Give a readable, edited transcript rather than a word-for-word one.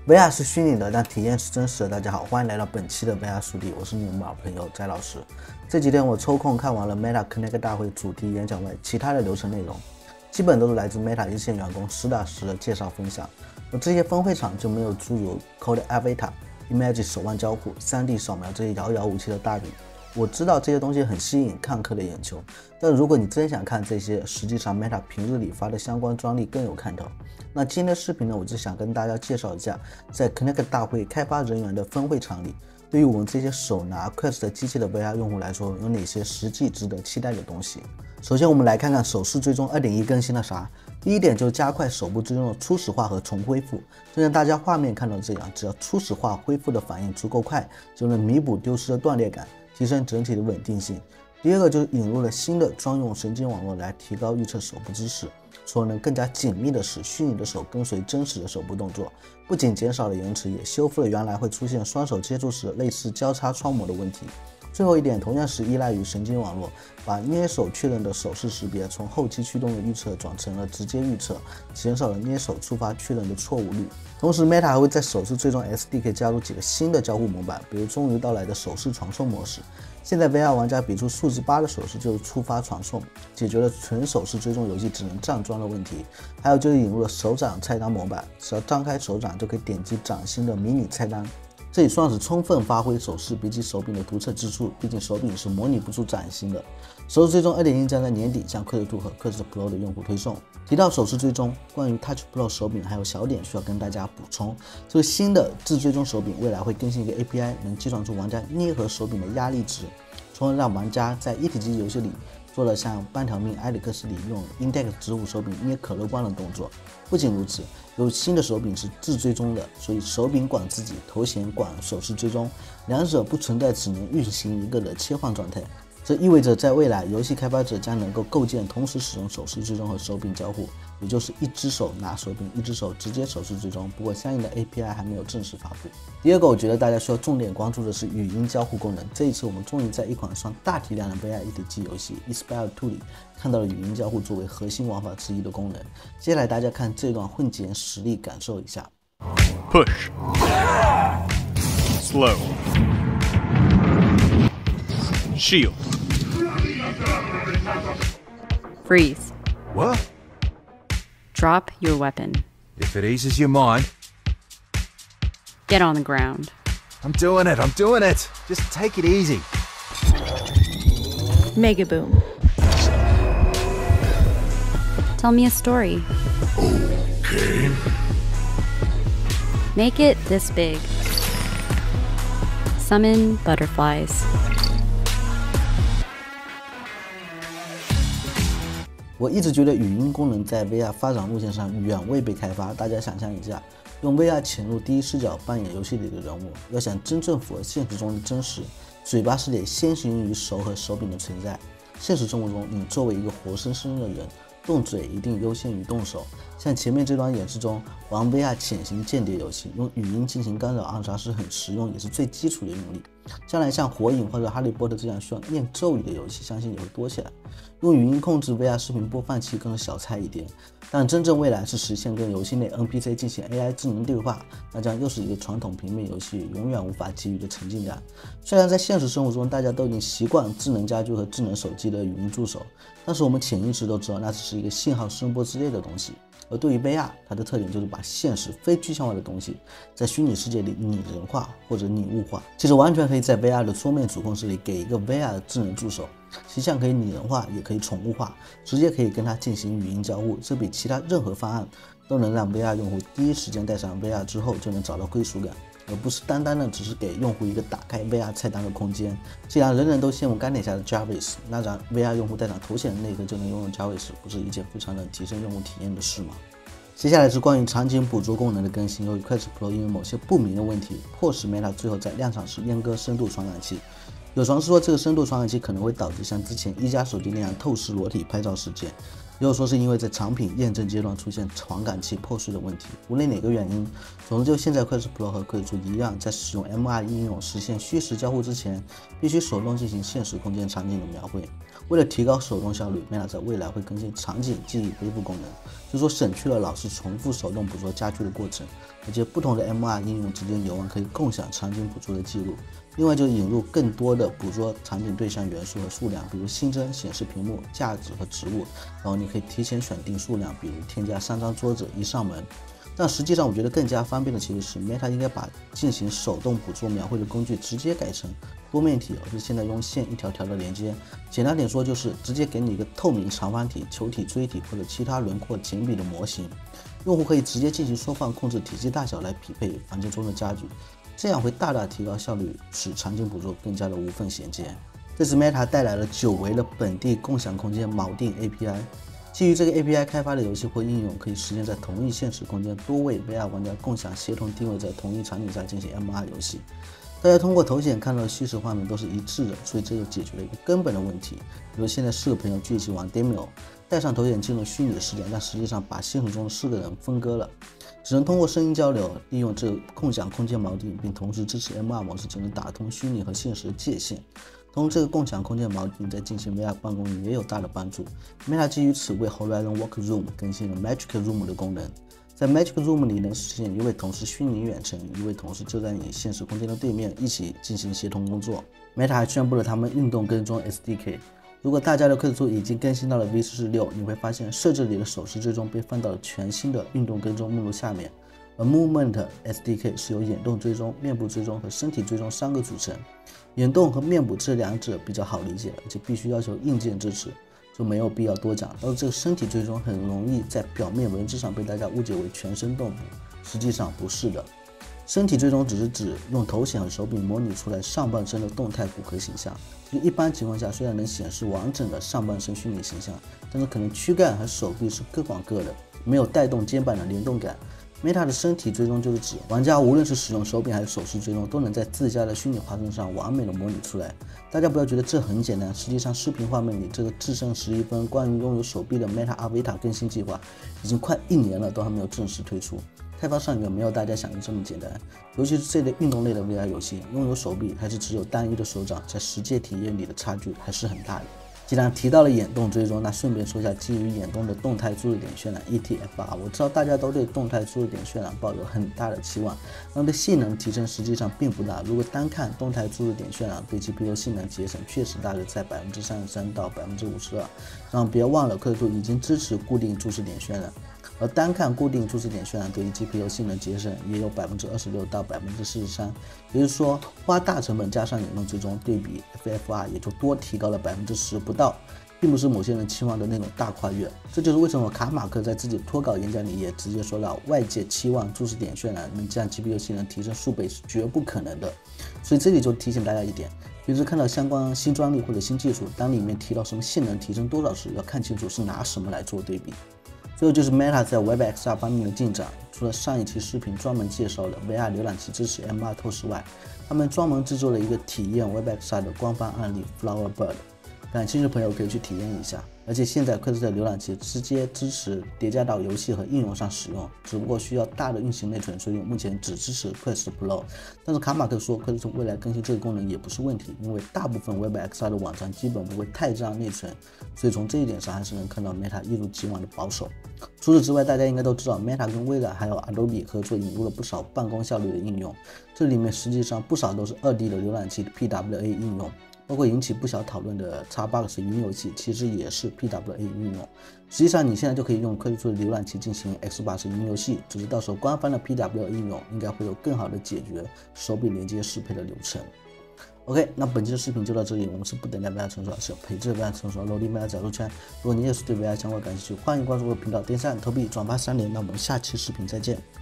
VR 是虚拟的，但体验是真实的。大家好，欢迎来到本期的 VR 速递，我是你们老朋友翟老师。这几天我抽空看完了 Meta Connect 大会主题演讲外其他的流程内容，基本都是来自 Meta 一线员工实打实的介绍分享。而这些分会场就没有诸如 Code Avatar、Image 手腕交互、3D 扫描这些遥遥无期的大饼。我知道这些东西很吸引看客的眼球，但如果你真想看这些，实际上 Meta 平日里发的相关专利更有看头。那今天的视频呢，我就想跟大家介绍一下，在 Connect 大会开发人员的分会场里，对于我们这些手拿 Quest 机器的 VR 用户来说，有哪些实际值得期待的东西。首先我们来看看手势追踪 2.1 更新了啥。第一点就是加快手部追踪的初始化和重恢复，就像大家画面看到这样，只要初始化恢复的反应足够快，就能弥补丢失的断裂感，提升整体的稳定性。第二个就是引入了新的专用神经网络来提高预测手部姿势，除了能更加紧密的使虚拟的手跟随真实的手部动作，不仅减少了延迟，也修复了原来会出现双手接触时类似交叉窗膜的问题。最后一点同样是依赖于神经网络，把捏手确认的手势识别从后期驱动的预测转成了直接预测，减少了捏手触发确认的错误率。同时 Meta 还会在手势追踪 SDK 加入几个新的交互模板，比如终于到来的手势传送模式。现在 VR 玩家比出数字8的手势就触发传送，解决了纯手势追踪游戏只能站桩的问题。还有就是引入了手掌菜单模板，只要张开手掌就可以点击掌心的迷你菜单。这也算是充分发挥手势比起手柄的独特之处，毕竟手柄是模拟不出掌心的。手势追踪 2.1 将在年底向 Quest 2和 Quest Pro 的用户推送。提到手势追踪，关于 Touch Pro 手柄还有小点需要跟大家补充，这个新的自追踪手柄未来会更新一个 API， 能计算出玩家捏合手柄的压力值，从而让玩家在一体机游戏里做了像半条命埃里克斯里用 Index 指虎手柄捏可乐罐的动作。不仅如此，有新的手柄是自追踪的，所以手柄管自己，头衔管手势追踪，两者不存在只能运行一个的切换状态。这意味着在未来，游戏开发者将能够构建同时使用手势追踪和手柄交互，也就是一只手拿手柄，一只手直接手势追踪。不过相应的 API 还没有正式发布。第二个我觉得大家需要重点关注的是语音交互功能。这一次我们终于在一款算大体量的 VR 一体机游戏 Inspire 2里看到了语音交互作为核心玩法之一的功能。接下来大家看这段混剪实例感受一下。 Push Slow Shield Freeze. What? Drop your weapon. If it eases your mind. Get on the ground. I'm doing it. Just take it easy. Mega Boom. Tell me a story. Okay. Make it this big. Summon butterflies. 我一直觉得语音功能在 VR 发展路线上远未被开发。大家想象一下，用 VR 潜入第一视角扮演游戏里的人物，要想真正符合现实中的真实，嘴巴是得先行于手和手柄的存在。现实生活中，你作为一个活生生的人，动嘴一定优先于动手。像前面这段演示中，玩 VR 潜行间谍游戏，用语音进行干扰暗杀是很实用，也是最基础的用力。将来像火影或者哈利波特这样需要念咒语的游戏，相信也会多起来。用语音控制 VR 视频播放器更是小菜一碟，但真正未来是实现跟游戏内 NPC 进行 AI 智能对话，那将又是一个传统平面游戏永远无法给予的沉浸感。虽然在现实生活中大家都已经习惯智能家居和智能手机的语音助手，但是我们潜意识都知道那只是一个信号声波之类的东西。而对于 VR， 它的特点就是把现实非具象化的东西在虚拟世界里拟人化或者拟物化。其实完全可以在 VR 的桌面主控室里给一个 VR 的智能助手，形象可以拟人化，也可以宠物化，直接可以跟它进行语音交互。这比其他任何方案都能让 VR 用户第一时间戴上 VR 之后就能找到归属感，而不是单单的只是给用户一个打开 VR 菜单的空间。既然人人都羡慕钢铁侠的 Jarvis， 那让 VR 用户戴上头显的那一刻就能拥有 Jarvis， 不是一件非常能提升用户体验的事吗？接下来是关于场景捕捉功能的更新。由于 Quest Pro 因为某些不明的问题，迫使 Meta 最后在量产时阉割深度传感器。有传说这个深度传感器可能会导致像之前一加手机那样透视裸体拍照事件。 也有说是因为在产品验证阶段出现传感器破碎的问题。无论哪个原因，总之就现在 Quest Pro 和 Quest 2一样，在使用 MR 应用实现虚实交互之前，必须手动进行现实空间场景的描绘。为了提高手动效率 ，Meta 在未来会更新场景记忆恢复功能，就是说省去了老是重复手动捕捉家具的过程，而且不同的 MR 应用之间有望可以共享场景捕捉的记录。另外，就引入更多的捕捉场景对象元素和数量，比如新增显示屏幕、架子和植物，然后你可以提前选定数量，比如添加3张桌子、1扇门。但实际上，我觉得更加方便的其实是 Meta 应该把进行手动捕捉描绘的工具直接改成多面体，而不是现在用线一条条的连接。简单点说，就是直接给你一个透明长方体、球体、锥体或者其他轮廓简笔的模型，用户可以直接进行缩放控制体积大小来匹配房间中的家具。这样会大大提高效率，使场景捕捉更加的无缝衔接。这次 Meta 带来了久违的本地共享空间锚定 API， 基于这个 API 开发的游戏或应用，可以实现在同一现实空间多位 VR 玩家共享协同定位在同一场景下进行 MR 游戏。大家通过头显看到的虚实画面都是一致的，所以这就解决了一个根本的问题。比如现在4个朋友聚一起玩 Demio， 戴上头显进入虚拟世界，但实际上把现实中的4个人分割了。只能通过声音交流，利用这个共享空间锚定，并同时支持 MR 模式，就能打通虚拟和现实的界限。通过这个共享空间锚定，在进行 VR 办公也有大的帮助。Meta 基于此为 Horizon Workroom 更新了 Magic Room 的功能。在 Magic Room 里能实现一位同事虚拟远程，一位同事就在你现实空间的对面，一起进行协同工作。Meta 还宣布了他们运动跟踪 SDK。如果大家的Quest 2已经更新到了 V46， 你会发现设置里的手势追踪被放到了全新的运动跟踪目录下面。而 Movement SDK 是由眼动追踪、面部追踪和身体追踪3个组成。眼动和面部这2者比较好理解，而且必须要求硬件支持，就没有必要多讲。但是这个身体追踪很容易在表面文字上被大家误解为全身动捕，实际上不是的。身体追踪只是指用头显和手柄模拟出来上半身的动态骨骼形象。就一般情况下，虽然能显示完整的上半身虚拟形象，但是可能躯干和手臂是各管各的，没有带动肩膀的联动感。Meta 的身体追踪就是指玩家无论是使用手柄还是手势追踪，都能在自家的虚拟化身上完美的模拟出来。大家不要觉得这很简单，实际上视频画面里这个智胜11分关于拥有手臂的 Meta Avatar 更新计划已经快1年了，都还没有正式推出。开发上远没有大家想的这么简单，尤其是这类运动类的 VR 游戏，拥有手臂还是只有单一的手掌，在实际体验里的差距还是很大的。既然提到了眼动追踪，那顺便说一下基于眼动的动态注入点渲染 ETFR。我知道大家都对动态注入点渲染抱有很大的期望，但对性能提升实际上并不大。如果单看动态注入点渲染对 GPU 性能节省确实大概在33%到52%。然后别忘了Quest 2已经支持固定注视点渲染。而单看固定注视点渲染对于 GPU 性能节省也有26%到43%，也就是说花大成本加上眼动追踪，对比 FFR 也就多提高了10%不到，并不是某些人期望的那种大跨越。这就是为什么卡马克在自己脱稿演讲里也直接说到，外界期望注视点渲染能将 GPU 性能提升数倍是绝不可能的。所以这里就提醒大家一点，平时看到相关新专利或者新技术，当里面提到什么性能提升多少时，要看清楚是拿什么来做对比。最后就是 Meta 在 WebXR 方面的进展，除了上一期视频专门介绍了 VR 浏览器支持 MR 透视外，他们专门制作了一个体验 WebXR 的官方案例 Flowerbird， 感兴趣的朋友可以去体验一下。而且现在Quest的浏览器直接支持叠加到游戏和应用上使用，只不过需要大的运行内存，所以目前只支持 Quest Pro。但是卡马克说Quest未来更新这个功能也不是问题，因为大部分 WebXR 的网站基本不会太占内存，所以从这一点上还是能看到 Meta 一如既往的保守。除此之外，大家应该都知道 Meta 跟微软还有 Adobe 合作引入了不少办公效率的应用，这里面实际上不少都是2D 的浏览器的 PWA 应用。包括引起不小讨论的 Xbox 云游戏，其实也是 PWA 应用。实际上，你现在就可以用Quest 的浏览器进行 Xbox 云游戏，只是到时候官方的 PWA 应用应该会有更好的解决手柄连接适配的流程。OK， 那本期的视频就到这里。我们是不等待 VR 成熟，是陪着 VR 成熟的努力 VR 角度圈。如果你也是对 VR 相关感兴趣，欢迎关注我的频道，点赞、投币、转发3连。那我们下期视频再见。